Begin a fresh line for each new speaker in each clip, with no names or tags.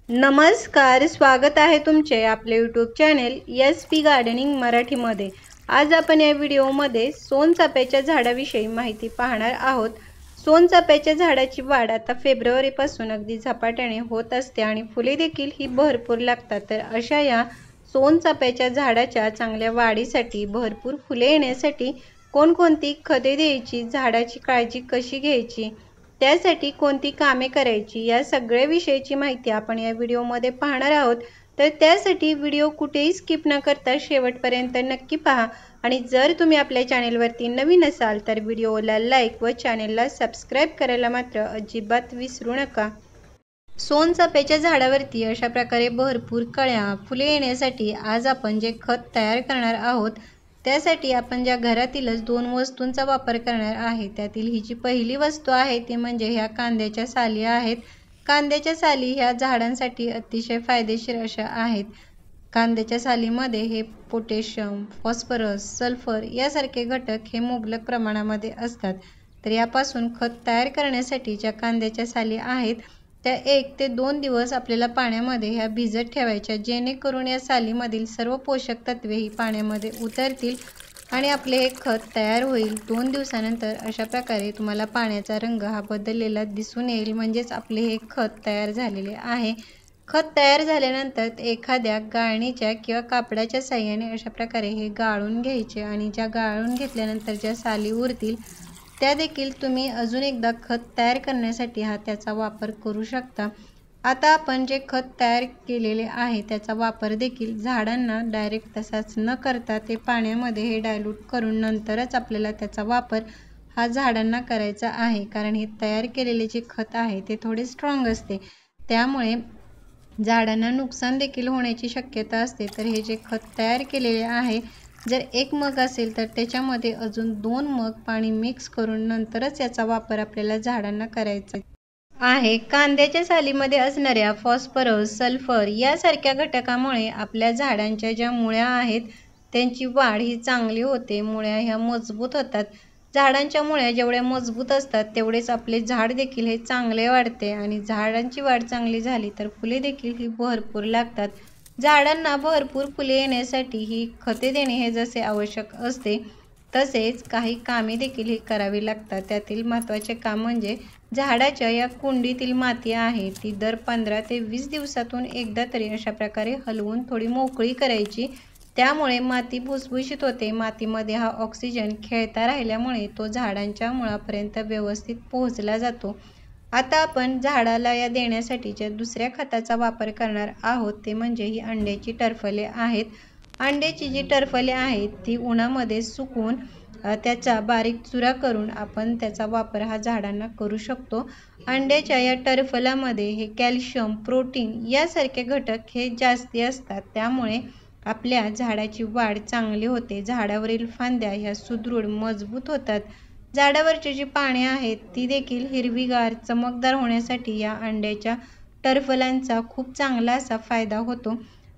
नमस्कार, स्वागत आहे तुमचे आपले यूट्यूब चॅनेल SP गार्डनिंग मराठीमध्ये। आज आपण या व्हिडिओमध्ये सोनचाफ्याच्या झाडाविषयी माहिती पाहणार आहोत। सोनचाफ्याच्या झाडाची वाढ आता फेब्रुवारीपासून अगदी झपाट्याने होत असते आणि फुले देखील ही भरपूर लागतात। तर अशा या सोनचाफ्याच्या झाडाच्या चांगल्या वाढीसाठी, भरपूर फुले येण्यासाठी कोणकोणती खते द्यायची, झाडाची काळजी कशी घ्यायची, त्यासाठी कोणती कामे करायची, या सगळ्या विषयीची माहिती आपण या व्हिडिओमध्ये पाहणार आहोत। तर त्यासाठी व्हिडिओ कुठेही स्किप न करता शेवटपर्यंत नक्की पहा आणि जर तुम्ही आपल्या चॅनेलवरती नवीन असाल तर व्हिडिओला लाईक व चॅनेलला सबस्क्राईब करायला मात्र अजिबात विसरू नका। सोनचाफ्याच्या झाडावरती अशा प्रकारे भरपूर कळ्या, फुले येण्यासाठी आज आपण जे खत तयार करणार आहोत त्यासाठी आपण ज्या घरातीलच 2 वस्तूंचा वापर करणार आहे। त्यातील ही जी पहिली वस्तू आहे ती म्हणजे ह्या कांद्याच्या साली आहेत। कांद्याच्या साली ह्या झाडांसाठी अतिशय फायदेशीर अशा आहेत। कांद्याच्या सालीमध्ये हे पोटॅशियम, फॉस्फरस, सल्फर यासारखे घटक हे मुबलक प्रमाणामध्ये असतात। तर यापासून खत तयार करण्यासाठी ज्या कांद्याच्या साली आहेत त्या 1 ते 2 दिवस आपल्याला पाण्यामध्ये ह्या भिजत ठेवायच्या, जेणेकरून या सालीमधील सर्व पोषक तत्वे ही पाण्यामध्ये उतरतील आणि आपले हे खत तयार होईल। 2 दिवसानंतर अशा प्रकारे तुम्हाला पाण्याचा रंग हा बदललेला दिसून येईल, म्हणजेच आपले हे खत तयार झालेले आहे। खत तयार झाल्यानंतर एखाद्या गाळणीच्या किंवा कापडाच्या साहाय्याने अशा प्रकारे हे गाळून घ्यायचे आणि ज्या गाळून घेतल्यानंतर ज्या साली उरतील त्या देखील तुम्ही अजून एकदा खत तयार करण्यासाठी त्याचा वापर करू शकता। आता आपण जे खत तयार केलेले आहे त्याचा वापर देखील झाडांना डायरेक्ट तसाच न करता ते पाण्यामध्ये हे डायल्यूट करून नंतरच आपल्याला त्याचा वापर झाडांना करायचा आहे, कारण हे तयार केलेले जे खत आहे ते थोडे स्ट्रॉंग असते, त्यामुळे झाडांना नुकसान देखील होण्याची शक्यता असते। तर हे जे खत तयार केलेले आहे, जर 1 मग असेल तर त्याच्यामध्ये अजून 2 मग पाणी मिक्स करून नंतरच याचा वापर आपल्याला झाडांना करायचा आहे। कांद्याच्या सालीमध्ये असणाऱ्या फॉस्फरस, सल्फर यासारख्या घटकामुळे आपल्या झाडांच्या ज्या मुळ्या आहेत त्यांची वाढ ही चांगली होते, मुळ्या ह्या मजबूत होतात। झाडांच्या मुळ्या जेवढ्या मजबूत असतात तेवढेच आपले झाड देखील हे चांगले वाढते आणि झाडांची वाढ चांगली झाली तर फुले देखील ही भरपूर लागतात। झाडांना भरपूर फुले येण्यासाठी ही खते देणे हे जसे आवश्यक असते तसेच काही कामे देखील ही करावी लागतात। त्यातील महत्त्वाचे काम म्हणजे झाडाच्या या कुंडीतील माती आहे ती दर 15 ते 20 दिवसातून एकदा तरी अशा प्रकारे हलवून थोडी मोकळी करायची, त्यामुळे माती भुसभुशीत होते। मातीमध्ये ऑक्सिजन खेळता राहिल्यामुळे तो झाडांच्या मुळापर्यंत व्यवस्थित पोहोचला जातो। आता आपण झाडाला या देण्यासाठीच्या दुसऱ्या खताचा वापर करणार आहोत ते म्हणजे ही अंड्याची टरफले आहेत। अंड्याची जी टरफले आहेत ती उन्हामध्ये सुकवून त्याचा बारीक चुरा करून आपण त्याचा वापर झाडांना करू शकतो। अंड्याच्या या टरफलामध्ये हे कॅल्शियम, प्रोटीन यासारखे घटक हे जास्ती असतात, त्यामुळे आपल्या झाडाची वाढ चांगली होते। झाडावरील फांद्या ह्या सुदृढ मजबूत होतात। झाडावरची जी पाने आहेत ती देखील हिरवीगार, चमकदार होण्यासाठी या अंड्याच्या टरफलांचा खूप चांगला असा फायदा होतो।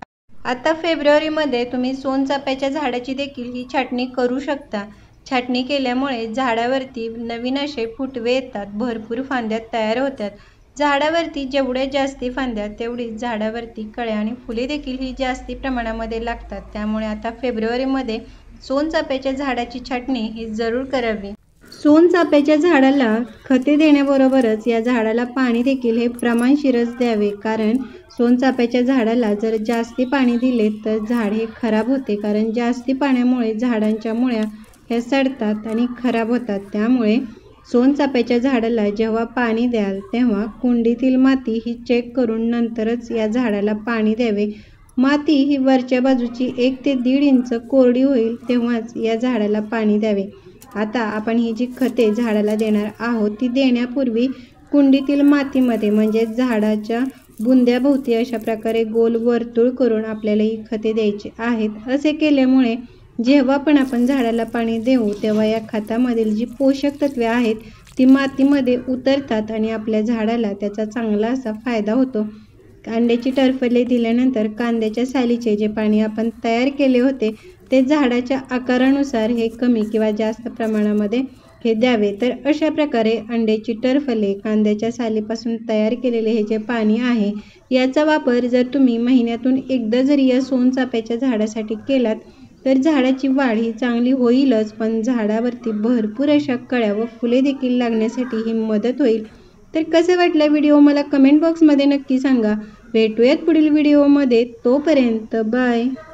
आता फेब्रुवारीमध्ये तुम्ही सोनचाफ्याच्या झाडाची देखील ही छाटणी करू शकता। छाटणी केल्यामुळे झाडावरती नवीन असे फुटवे येतात, भरपूर फांद्या तयार होतात। झाडावरती जेवढ्या जास्ती फांद्या तेवढीच झाडावरती कळ्या आणि फुले देखील ही जास्ती प्रमाणामध्ये लागतात, त्यामुळे आता फेब्रुवारीमध्ये सोनचाफ्याच्या झाडाची छाटणी ही जरूर करावी। सोनचाफ्याच्या झाडाला खते देण्याबरोबरच या झाडाला पाणी देखील हे प्रमाणशीरच द्यावे, कारण सोनचाफ्याच्या झाडाला जर जास्ती पाणी दिले तर झाड हे खराब होते, कारण जास्ती पाण्यामुळे झाडांच्या मुळ्या ह्या सडतात आणि खराब होतात। त्यामुळे सोनचाफ्याच्या झाडाला जेव्हा पाणी द्याल तेव्हा कुंडीतील माती ही चेक करून नंतरच या झाडाला पाणी द्यावे। माती ही वरच्या बाजूची 1 ते 1.5 इंच कोरडी होईल तेव्हाच या झाडाला पाणी द्यावे। आता आपण ही जी खते झाडाला देणार आहोत ती देण्यापूर्वी कुंडीतील मातीमध्ये म्हणजे झाडाच्या बुंद्याभोवती अशा प्रकारे गोल वर्तुळ करून आपल्याला ही खते द्यायची आहेत। असे केल्यामुळे जेव्हा पण आपण झाडाला पाणी देऊ तेव्हा या खतामधील जी पोषक तत्वे आहेत ती मातीमध्ये उतरतात आणि आपल्या झाडाला त्याचा चांगला असा फायदा होतो। अंड्याची टरफले दिल्यानंतर कांद्याच्या सालीचे जे पाणी आपण तयार केले होते ते झाडाच्या आकारानुसार हे कमी किंवा जास्त प्रमाणामध्ये हे द्यावे। तर अशा प्रकारे अंड्याची टरफले, कांद्याच्या सालीपासून तयार केलेले हे जे पाणी आहे याचा वापर जर तुम्ही महिन्यातून एकदा जरी या सोनचाफ्याच्या झाडासाठी केलात तर झाडाची वाढ ही चांगली होईलच, पण झाडावरती भरपूर अशा कळ्या व फुले देखील लागण्यासाठी ही मदत होईल। तर कसं वाटलं व्हिडिओ मला कमेंट बॉक्समध्ये नक्की सांगा। भेटूयात पुढील व्हिडिओमध्ये, तोपर्यंत बाय।